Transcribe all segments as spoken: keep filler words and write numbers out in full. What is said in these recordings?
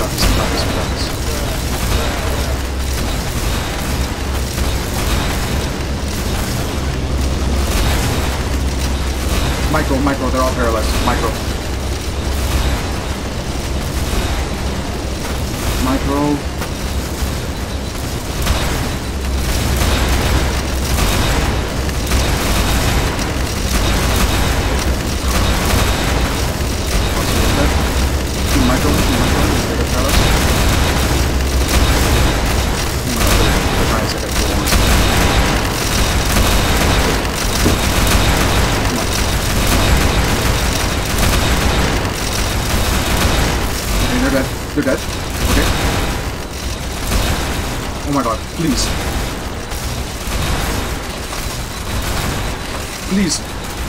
got this, we got this, we got this. Micro, micro, they're all paralyzed. Micro. Micro. Two micro, two micro, they got paralyzed. They're trying to set up cool ones. They're dead. They're dead. Okay. Oh my god. Please. Please.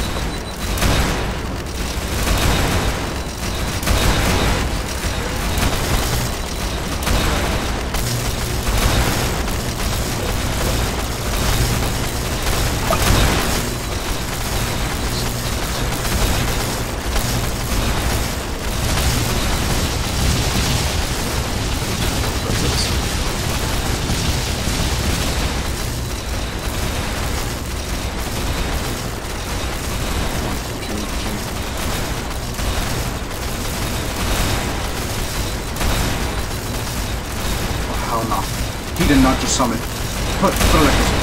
Hell no. He did not just summon. Put, put electricity.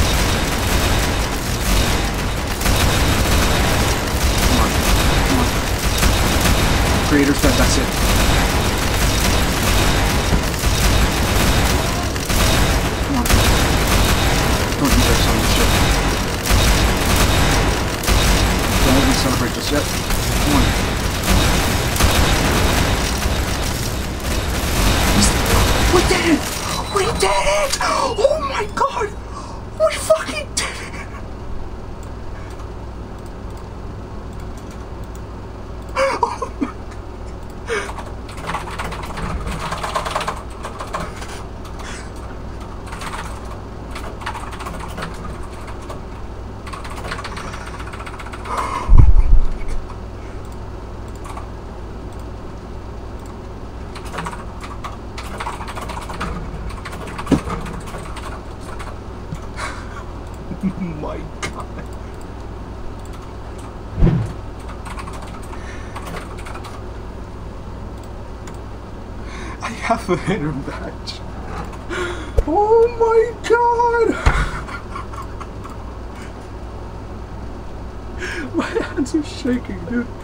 Come on. Come on. Creator's dead, that's it. Come on. Don't you dare summon shit. Don't let me celebrate just yet. Come on. We did it! We did it! Oh my god! We fucking did it! Oh my. Oh my god. I have a hitter badge. Oh my god. My hands are shaking, dude.